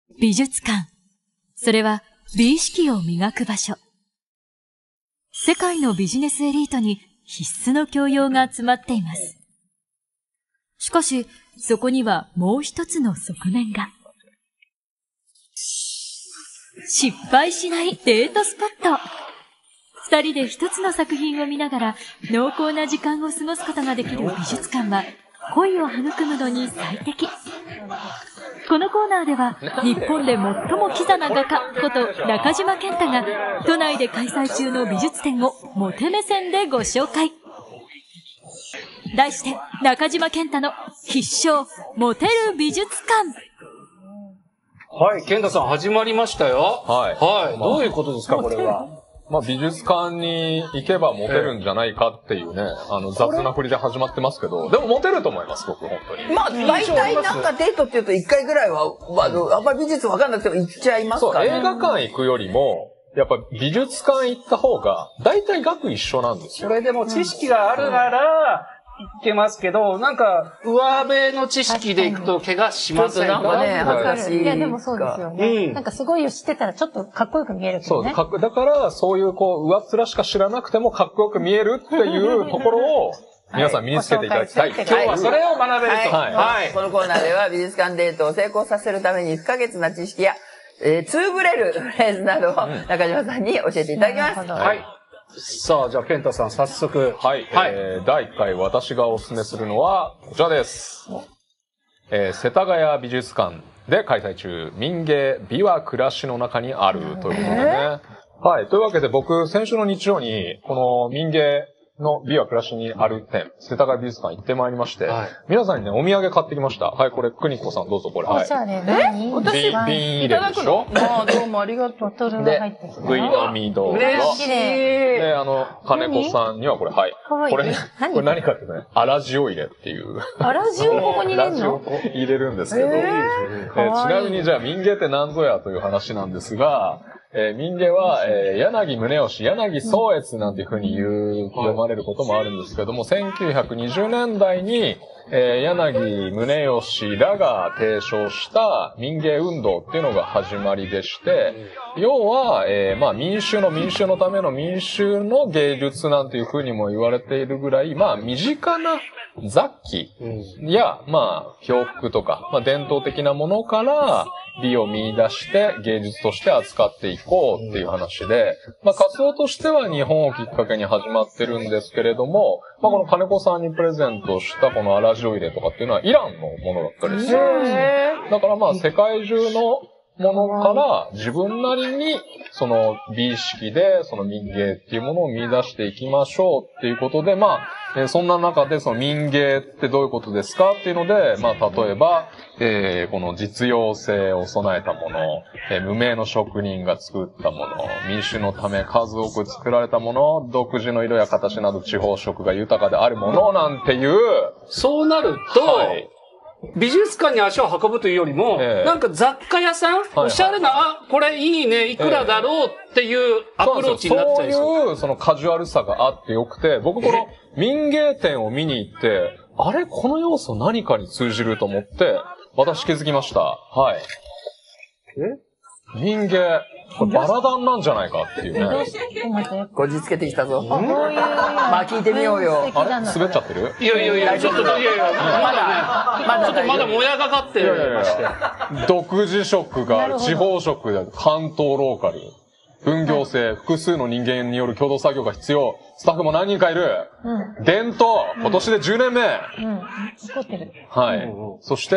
美術館。それは美意識を磨く場所。世界のビジネスエリートに必須の教養が集まっています。しかし、そこにはもう一つの側面が。失敗しないデートスポット。二人で一つの作品を見ながら濃厚な時間を過ごすことができる美術館は恋を育むのに最適。このコーナーでは日本で最もキザな画家こと中島健太が都内で開催中の美術展をモテ目線でご紹介。題して中島健太の必勝モテる美術館。 はい、健太さん始まりましたよ。 はい。 はい。どういうことですか、これは。 美術館に行けばモテるんじゃないかっていうね、雑な振りで始まってますけど、でもモテると思います、僕、本当に。 大体なんかデートって言うと1回ぐらいは、あんまり美術わかんなくても行っちゃいますからね。 そう、映画館行くよりも、やっぱ美術館行った方が、大体額一緒なんですよ。 それでも知識があるなら、いけますけど、なんか、上辺の知識でいくと怪我しませんか？ ちょっとなんかね、恥ずかしい。 いや、でもそうですよね。なんかすごい知ってたらちょっとかっこよく見えるけどね。 そう、だからそういう上っ面しか知らなくてもかっこよく見えるっていうところを、皆さん身につけていただきたい。 今日はそれを学べると。 はい。このコーナーでは美術館デートを成功させるために不可欠な知識や、つぶれるフレーズなどを中島さんに教えていただきます。 はい。さあ、じゃあ、健太さん、早速。 はい。第1回私がお勧めするのは、こちらです。世田谷美術館で開催中、民芸美は暮らしの中にあるということでね。はい。というわけで僕、先週の日曜に、この民芸の美は暮らしにある展、世田谷美術館行ってまいりまして、皆さんにね、お土産買ってきました。はい、これ、邦子さんどうぞ、これ。はい。 おしゃれ。何？ 私瓶入れでしょ？ どうもありがとう。 ボトルが入ってぐい飲みどうぞ。 嬉しい。 で、金子さんにはこれ、はい。これ何かってね、粗塩入れっていう。 粗塩ここに入れるの？ 入れるんですけど。ちなみにじゃあ民芸って何ぞやという話なんですが、民芸は、柳宗悦、柳宗悦なんていう風に読まれることもあるんですけども、1920年代に、柳宗悦らが提唱した民芸運動っていうのが始まりでして、要は、民衆のための民衆の芸術なんていう風にも言われているぐらい、身近な雑器や、洋服とか、伝統的なものから美を見出して芸術として扱っていこうっていう話で、活動としては日本をきっかけに始まってるんですけれども、この金子さんにプレゼントしたこの粗塩入れとかっていうのはイランのものだったりするんですよ。だから世界中のものから自分なりにその美意識でその民芸っていうものを見出していきましょうっていうことで、そんな中でその民芸ってどういうことですかっていうので、例えば、この実用性を備えたもの、無名の職人が作ったもの、民衆のため数多く作られたもの、独自の色や形など地方色が豊かであるものなんていう。 そうなると、美術館に足を運ぶというよりも、なんか雑貨屋さん、おしゃれな、これいいね、いくらだろうっていうアプローチになっちゃいそう。 そういうそのカジュアルさがあってよくて、僕この民芸展を見に行って、あれこの要素何かに通じると思って、私気づきました。はい。民芸。これバラダンなんじゃないかっていうね。 こじつけてきたぞ。聞いてみようよ。 あれ滑っちゃってる？ いや、ちょっと、まだもやがかってる。 独自色が地方色で関東ローカル。分業制、複数の人間による共同作業が必要。スタッフも何人かいる。伝統、今年で10年目。はい。そして、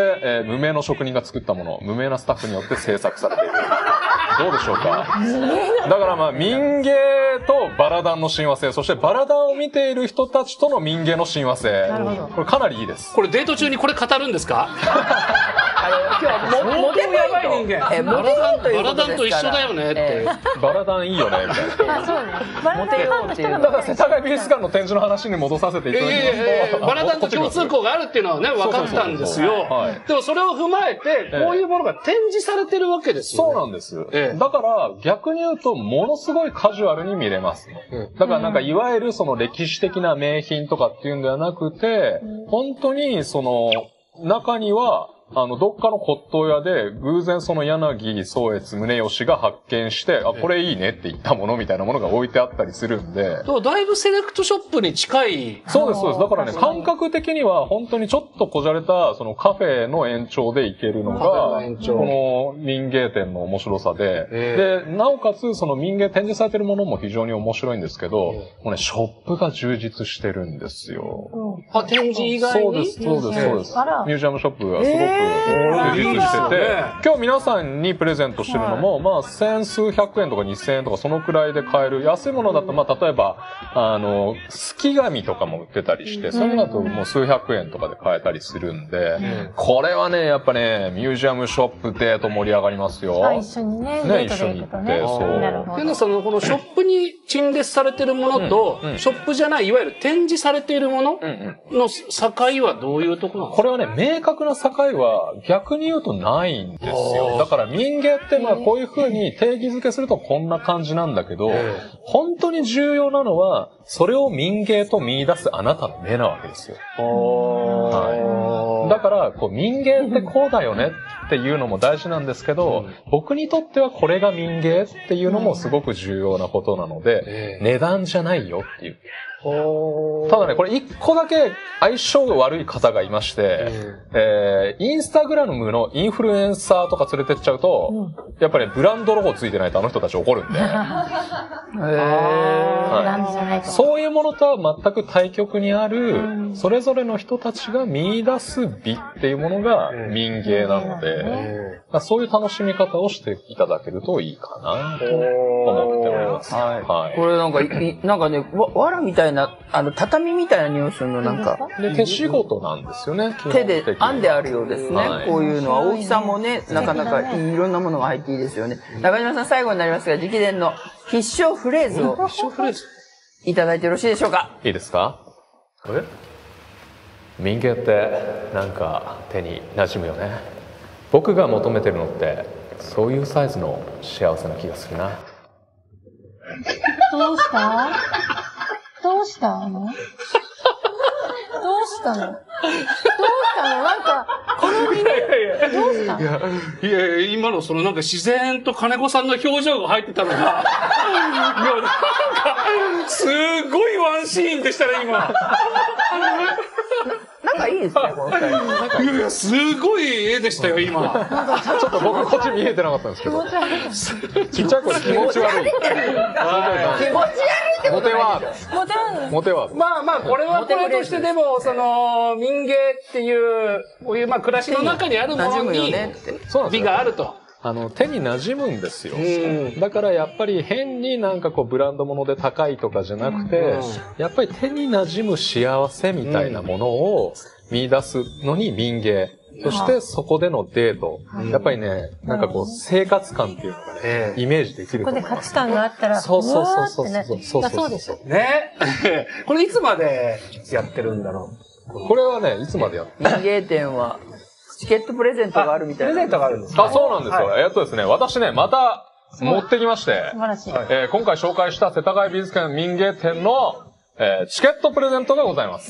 無名の職人が作ったもの、無名なスタッフによって制作されている。どうでしょうか。だから民芸とバラダンの親和性、そしてバラダンを見ている人たちとの民芸の親和性。これかなりいいです。 これデート中にこれ語るんですか？ 今日はモテやばい人間。 バラダンと一緒だよねって。 バラダンいいよね、みたいな。 そうね。 モテようっていう。 だから世田谷美術館の展示の話に戻させていただきますと。 バラダンと共通項があるっていうのはね、分かったんですよ。でもそれを踏まえて、こういうものが展示されてるわけですよ。 そうなんです。だから逆に言うと、ものすごいカジュアルに見れます。だからなんかいわゆるその歴史的な名品とかっていうんではなくて、本当にその中には、 どっかの骨董屋で、偶然その柳宗悦宗義が発見して、あ、これいいねって言ったものみたいなものが置いてあったりするんで。 だいぶセレクトショップに近い。 そうです、そうです。だからね、感覚的には本当にちょっとこじゃれた、そのカフェの延長で行けるのが、この民芸店の面白さで、で、なおかつその民芸展示されてるものも非常に面白いんですけど、もうね、ショップが充実してるんですよ。 あ、展示以外に？ そうです。ミュージアムショップがすごく充実してて、今日皆さんにプレゼントしてるのも、まあ、千数百円とか2000円とかそのくらいで買える。安いものだと、まあ、例えば、すき紙とかも売ってたりして、そういうのだともう数百円とかで買えたりするんで、これはね、やっぱね、ミュージアムショップデート盛り上がりますよ。 一緒にね、 一緒に行って、そう。 なるほど。 このショップに陳列されてるものと、ショップじゃない、いわゆる展示されているものの境はどういうところなんですか？ これはね、明確な境は逆に言うとないんですよ。だから民芸ってまあこういう風に定義づけするとこんな感じなんだけど、本当に重要なのは、それを民芸と見出すあなたの目なわけですよ。はい。だから、民芸ってこうだよねっていうのも大事なんですけど、僕にとってはこれが民芸っていうのもすごく重要なことなので、値段じゃないよっていう。ただね、これ一個だけ相性が悪い方がいまして、インスタグラムのインフルエンサーとか連れてっちゃうと、やっぱりブランドロゴついてないとあの人たち怒るんで。そういうものとは全く対極にある、それぞれの人たちが見出す美っていうものが民芸なので、そういう楽しみ方をしていただけるといいかなと思っております。はい。 これなんかね、藁みたいな、畳みたいな匂いするのなんか。 で、手仕事なんですよね。 手で編んであるようですね。こういうのは大きさもね、なかなかいろんなものが入っていいですよね。中島さん最後になりますが、直伝の必勝フレーズをいただいてよろしいでしょうか？ いいですか？民芸ってなんか手に馴染むよね。僕が求めてるのってそういうサイズの幸せな気がするな。 どうしたどうしたのなんか、この耳、どうしたの？ いや、今のなんか自然と金子さんの表情が入ってたのが、いや、なんか、すごいワンシーンでしたね、今。 なんかいいですね、この二人。 いや、すごい絵でしたよ、今。 ちょっと僕こっち見えてなかったんですけど。ちっちゃい子で気持ち悪い。気持ち悪いってことないでしょ。モテは。 まあまあ、これはこれとしてでも、民芸っていう、こういう暮らしの中にあるものに、美があると。 手に馴染むんですよ。だからやっぱり変になんかブランド物で高いとかじゃなくて、やっぱり手に馴染む幸せみたいなものを見出すのに民芸。そしてそこでのデート。やっぱりね、なんか生活感っていうのがね、イメージできると思います。 ここで価値観があったら、 そうですよ。 ね。これいつまでやってるんだろう。これはね、いつまでやってる？ 民芸店は、チケットプレゼントがあるみたいな。 プレゼントがあるんですか？ あ、そうなんですよ。ですね、私ね、また持ってきまして、 素晴らしい。 今回紹介した世田谷美術館民芸店の、チケットプレゼントがございます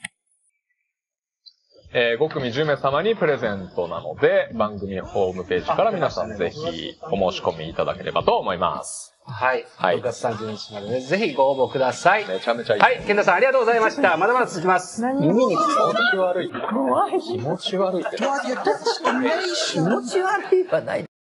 。5組10名様にプレゼントなので、番組ホームページから皆さんぜひお申し込みいただければと思います。 はい。6月30日までぜひご応募ください。 めちゃめちゃいい。 はい。健太さんありがとうございました。まだまだ続きます。 耳に気持ち悪い。気持ち悪いって。 気持ち悪いはない。